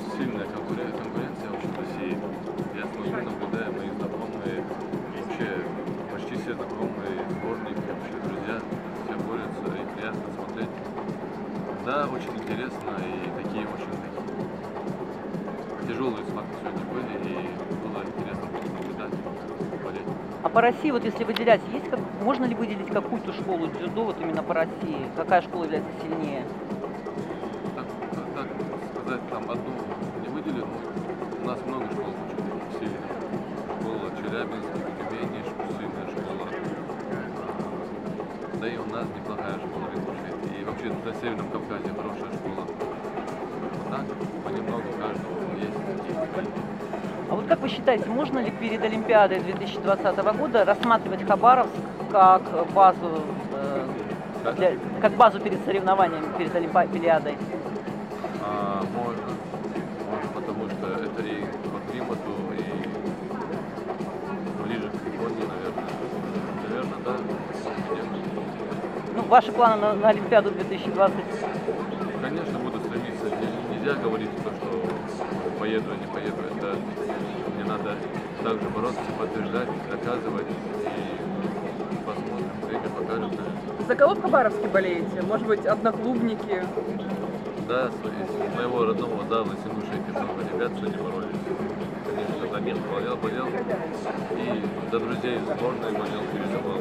сильная конкуренция вообще в России. Я смотрю, наблюдаю, мои знакомые, вообще почти все знакомые, сборники, вообще друзья, все борются, и приятно смотреть. Да, очень интересно, и такие очень тяжелые схватки сегодня были, и было интересно наблюдать, болеть. А по России, вот если выделять, можно ли выделить какую-то школу дзюдо вот именно по России? Какая школа является сильнее? Так сказать, там одну не выделю, но у нас много школ очень сильных. Школа Челябинск, Тюмени, сильная школа. Да и у нас неплохая школа в Ингушетии. И вообще на Северном Кавказе хорошая школа. Вот так, понемногу каждого есть. А вот как вы считаете, можно ли перед Олимпиадой 2020 года рассматривать Хабаровск как базу, как базу перед соревнованиями, перед Олимпиадой? Можно, потому что это и по климату, и ближе к Японии, наверное. Наверное, да. Ну, ваши планы на Олимпиаду 2020? Конечно, буду стремиться. Нельзя говорить то, что поеду, а не поеду. Это мне надо также бороться, подтверждать, доказывать. И посмотрим, время покажет. За кого в Хабаровске болеете? Может быть, одноклубники? Да, из моего родного, да, в Ингушетии много ребят сегодня боролись. Конечно, за них болел. И за друзей из сборной болел, переживал.